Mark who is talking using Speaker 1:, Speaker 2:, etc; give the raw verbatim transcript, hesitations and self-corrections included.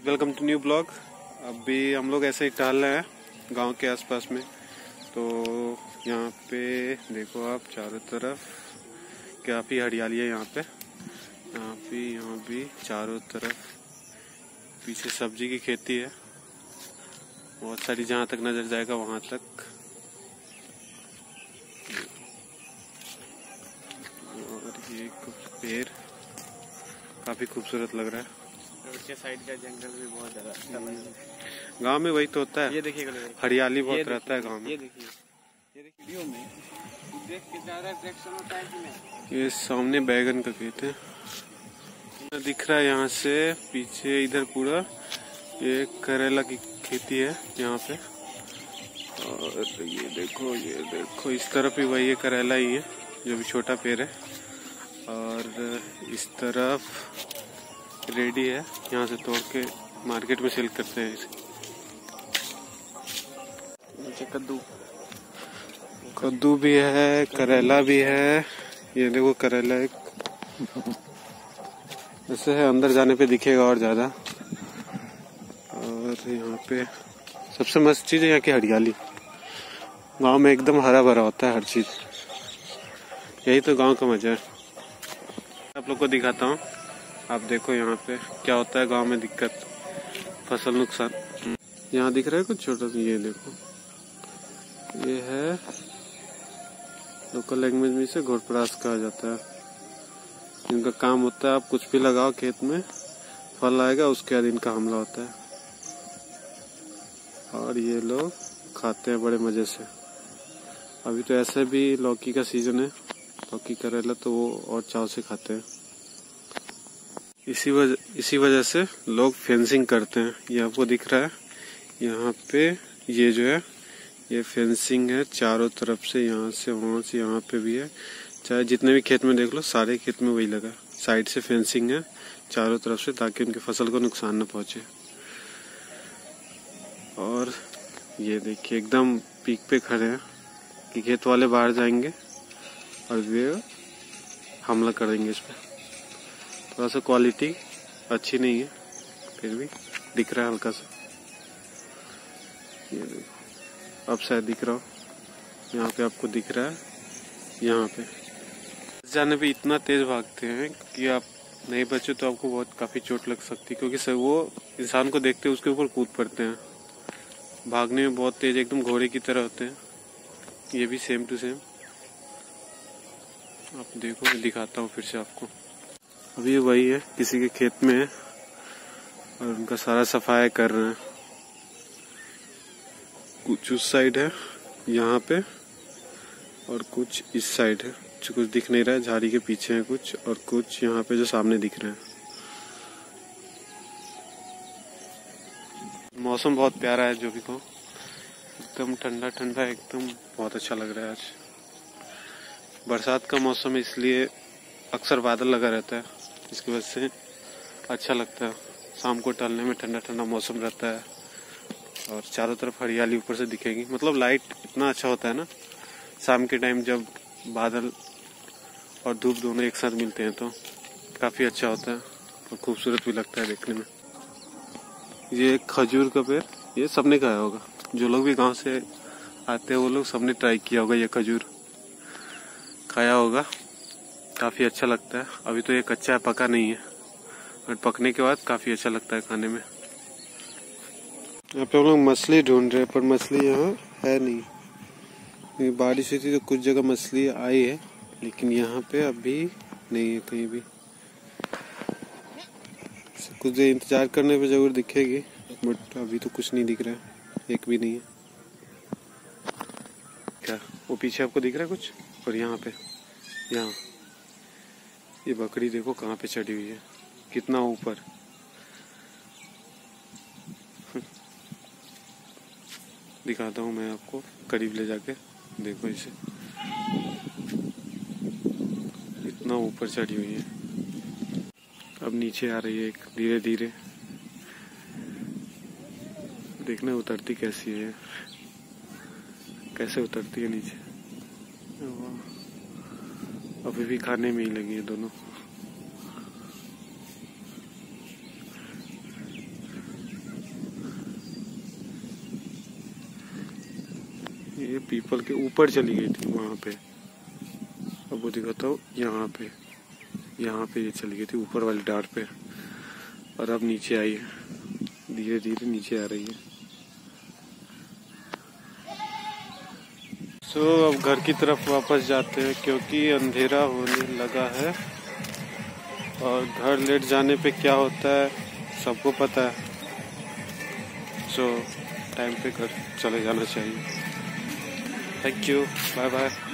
Speaker 1: Welcome to new blog. अभी हम लोग ऐसे ही टहल रहे हैं गांव के आसपास में। तो यहाँ पे देखो आप चारों तरफ काफ़ी हरियाली है। यहाँ पे यहाँ भी यहाँ भी चारों तरफ पीछे सब्जी की खेती है बहुत सारी, जहाँ तक नजर जाएगा वहाँ तक। और ये कुछ पेड़ काफ़ी खूबसूरत लग रहा है।
Speaker 2: उसके साइड का जंगल भी बहुत ज्यादा अच्छा लग रहा है।
Speaker 1: गाँव में वही तो होता है,
Speaker 2: ये देखिए
Speaker 1: हरियाली बहुत रहता है गाँव में।
Speaker 2: ये देखिए ये देखिए वीडियो में देख के ज्यादा रिएक्शन होता है कि नहीं।
Speaker 1: ये सामने बैगन का खेत है दिख रहा है यहाँ से। पीछे इधर पूरा ये करेला की खेती है यहाँ पे। और ये देखो ये देखो इस तरफ भी वही है, करेला ही है जो भी छोटा पेड़ है। और इस तरफ रेडी है, यहाँ से तोड़ के मार्केट में सेल करते हैं इसे।
Speaker 2: नीचे कद्दू
Speaker 1: कद्दू भी है, करेला भी है। ये देखो करेला एक ऐसे है, अंदर जाने पे दिखेगा और ज्यादा। और यहाँ पे सबसे मस्त चीज है यहाँ की हरियाली। गांव में एकदम हरा भरा होता है हर चीज, यही तो गांव का मजा है। आप लोग को दिखाता हूँ, आप देखो यहाँ पे क्या होता है गांव में दिक्कत, फसल नुकसान। यहाँ दिख रहा है कुछ छोटा सा, ये देखो ये है लोकल लैंग्वेज में इसे घोड़परास कहा जाता है। इनका काम होता है आप कुछ भी लगाओ खेत में, फल आएगा उसके बाद इनका हमला होता है। और ये लोग खाते हैं बड़े मजे से। अभी तो ऐसे भी लौकी का सीजन है, लौकी करेला तो वो और चाव से खाते हैं। इसी वजह इसी वजह से लोग फेंसिंग करते हैं। ये आपको दिख रहा है यहाँ पे, ये जो है ये फेंसिंग है चारों तरफ से, यहाँ से वहाँ से यहाँ पे भी है। चाहे जितने भी खेत में देख लो, सारे खेत में वही लगा। साइड से फेंसिंग है चारों तरफ से, ताकि उनकी फसल को नुकसान न पहुंचे। और ये देखिए एकदम पीक पे खड़े हैं कि खेत वाले बाहर जाएंगे और वे हमला करेंगे इस पे। थोड़ा सा क्वालिटी अच्छी नहीं है, फिर भी दिख रहा है हल्का सा। ये देखो अब शायद दिख रहा हो, यहाँ पे आपको दिख रहा है। यहाँ पे जाने पे इतना तेज भागते हैं कि आप नहीं बचे तो आपको बहुत काफी चोट लग सकती है, क्योंकि सर वो इंसान को देखते उसके ऊपर कूद पड़ते हैं। भागने में बहुत तेज, एकदम घोड़े की तरह होते हैं। ये भी सेम टू सेम आप देखो, मैं दिखाता हूँ फिर से आपको। अभी वही है, किसी के खेत में है और उनका सारा सफाई कर रहे हैं। कुछ उस साइड है यहाँ पे और कुछ इस साइड है, जो कुछ दिख नहीं रहा है। झाड़ी के पीछे है कुछ, और कुछ यहाँ पे जो सामने दिख रहे हैं। मौसम बहुत प्यारा है, जो भी कहो एकदम ठंडा ठंडा, एकदम बहुत अच्छा लग रहा है। आज बरसात का मौसम है, इसलिए अक्सर बादल लगा रहता है, इसकी वजह से अच्छा लगता है। शाम को टहलने में ठंडा ठंडा मौसम रहता है और चारों तरफ हरियाली ऊपर से दिखेगी। मतलब लाइट इतना अच्छा होता है ना शाम के टाइम, जब बादल और धूप दोनों एक साथ मिलते हैं तो काफी अच्छा होता है और खूबसूरत भी लगता है देखने में। ये एक खजूर का पेड़, ये सबने खाया होगा, जो लोग भी गांव से आते हैं वो लोग सबने ट्राई किया होगा, ये खजूर खाया होगा। काफी अच्छा लगता है। अभी तो ये कच्चा है, पका नहीं है, और पकने के बाद काफी अच्छा लगता है खाने में। यहाँ पे हम लोग मछली ढूंढ रहे हैं, पर मछली यहाँ है नहीं। बारिश हुई थी तो कुछ जगह मछली आई है, लेकिन यहाँ पे अभी नहीं है कहीं भी। कुछ देर इंतजार करने पे जरूर दिखेगी, बट अभी तो कुछ नहीं दिख रहा है, एक भी नहीं है। क्या वो पीछे आपको दिख रहा है कुछ? और यहाँ पे, यहाँ ये बकरी देखो कहाँ पे चढ़ी हुई है, कितना ऊपर। दिखाता हूँ मैं आपको करीब ले जाके, देखो इसे, इतना ऊपर चढ़ी हुई है। अब नीचे आ रही है एक धीरे धीरे, देखना उतरती कैसी है, कैसे उतरती है नीचे। अभी भी खाने में ही लगी है दोनों। ये पीपल के ऊपर चली गई थी वहाँ पे। अब वो दिखाता हूँ, यहाँ पे यहाँ पे ये चली गई थी ऊपर वाली डार पे, और अब नीचे आई है, धीरे धीरे नीचे आ रही है। सो so, अब घर की तरफ वापस जाते हैं क्योंकि अंधेरा होने लगा है, और घर लेट जाने पे क्या होता है सबको पता है। सो so, टाइम पे घर चले जाना चाहिए। Thank you, bye bye.